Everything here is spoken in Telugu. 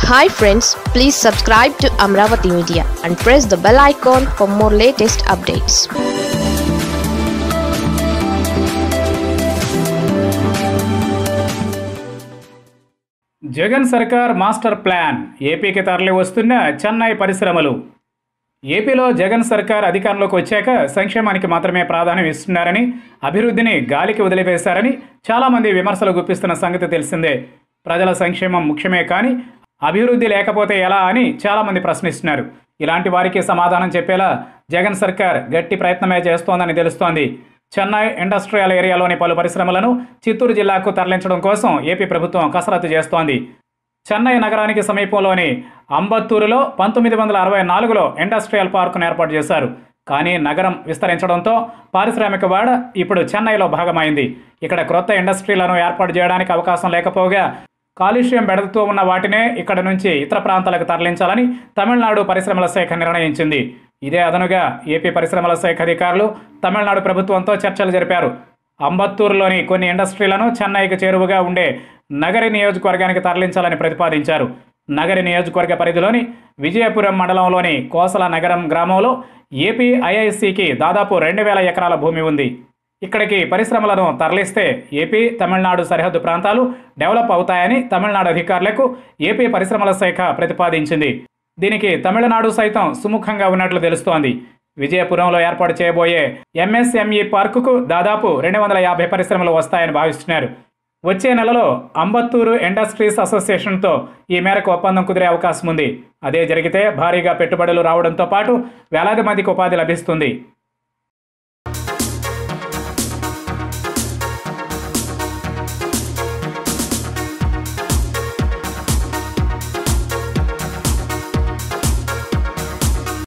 Hi friends, please subscribe to Amravati Media and press the bell icon for more latest updates. Jagan సర్కార్ మాస్టర్ ప్లాన్ ఏపీకి తరలి వస్తున్న చెన్నై పరిశ్రమలు. ఏపీలో జగన్ సర్కార్ అధికారంలోకి వచ్చాక సంక్షేమానికి మాత్రమే ప్రాధాన్యం ఇస్తున్నారని, అభివృద్ధిని గాలికి వదిలివేశారని చాలామంది విమర్శలు గుప్పిస్తున్న సంగతి తెలిసిందే. ప్రజల సంక్షేమం ముఖ్యమే కానీ అభివృద్ధి లేకపోతే ఎలా అని చాలామంది ప్రశ్నిస్తున్నారు. ఇలాంటి వారికి సమాధానం చెప్పేలా జగన్ సర్కార్ గట్టి ప్రయత్నమే చేస్తోందని తెలుస్తోంది. చెన్నై ఇండస్ట్రియల్ ఏరియాలోని పలు పరిశ్రమలను చిత్తూరు జిల్లాకు తరలించడం కోసం ఏపీ ప్రభుత్వం కసరత్తు చేస్తోంది. చెన్నై నగరానికి సమీపంలోని అంబత్తూరులో 1964లో ఇండస్ట్రియల్ పార్కును ఏర్పాటు చేశారు. కానీ నగరం విస్తరించడంతో పారిశ్రామిక వాడ ఇప్పుడు చెన్నైలో భాగమైంది. ఇక్కడ క్రొత్త ఇండస్ట్రీలను ఏర్పాటు చేయడానికి అవకాశం లేకపోగా కాలుష్యం బెడదతో ఉన్న వాటినే ఇక్కడ నుంచి ఇతర ప్రాంతాలకు తరలించాలని తమిళనాడు పరిశ్రమల శాఖ నిర్ణయించింది. ఇదే అదనుగా ఏపీ పరిశ్రమల శాఖ అధికారులు తమిళనాడు ప్రభుత్వంతో చర్చలు జరిపారు. అంబత్తూరులోని కొన్ని ఇండస్ట్రీలను చెన్నైకి చేరువగా ఉండే నగరి నియోజకవర్గానికి తరలించాలని ప్రతిపాదించారు. నగరి నియోజకవర్గ పరిధిలోని విజయపురం మండలంలోని కోసల నగరం గ్రామంలో ఏపీ ఐఐసికి దాదాపు 2000 ఎకరాల భూమి ఉంది. ఇక్కడికి పరిశ్రమలను తరలిస్తే ఏపీ తమిళనాడు సరిహద్దు ప్రాంతాలు డెవలప్ అవుతాయని తమిళనాడు అధికారులకు ఏపీ పరిశ్రమల శాఖ ప్రతిపాదించింది. దీనికి తమిళనాడు సైతం సుముఖంగా ఉన్నట్లు తెలుస్తోంది. విజయపురంలో ఏర్పాటు చేయబోయే ఎంఎస్ఎంఈ పార్కుకు దాదాపు 250 పరిశ్రమలు వస్తాయని భావిస్తున్నారు. వచ్చే నెలలో అంబత్తూరు ఇండస్ట్రీస్ అసోసియేషన్తో ఈ మేరకు ఒప్పందం కుదిరే అవకాశం ఉంది. అదే జరిగితే భారీగా పెట్టుబడులు రావడంతో పాటు వేలాది మందికి ఉపాధి లభిస్తుంది.